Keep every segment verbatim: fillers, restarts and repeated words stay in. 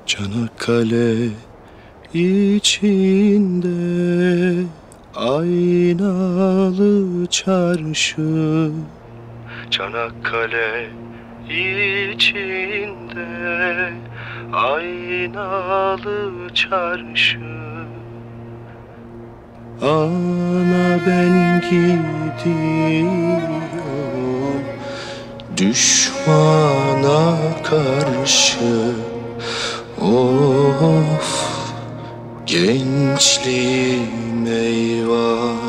Çanakkale içinde aynalı çarşı. Çanakkale içinde aynalı çarşı. Ana ben gidiyorum düşmana karşı. Of, gençliğim eyvah.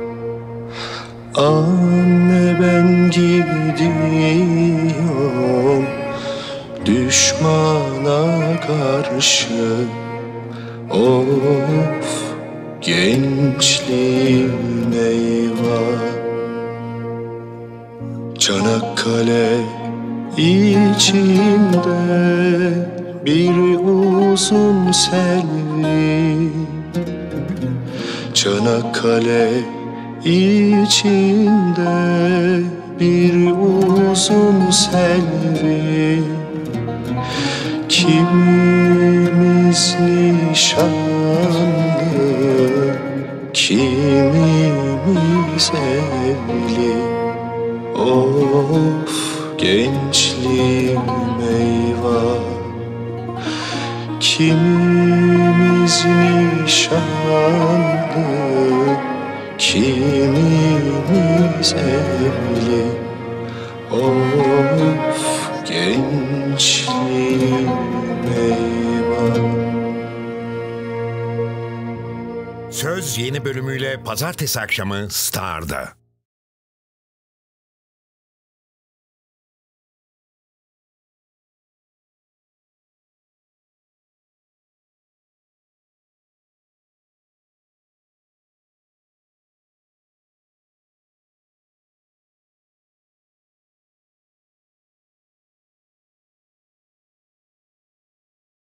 Anne ben gidiyorum düşmana karşı. Of, gençliğim eyvah. Çanakkale içinde bir uzun selvi. Çanakkale içinde bir uzun selvi. Kimimiz nişanlı, kimimiz evli. Of, gençliğim eyvah. Kimimiz nişanlı, kimimiz evli. Of, gençliğim eyvah. Söz yeni bölümüyle pazartesi akşamı Star'da.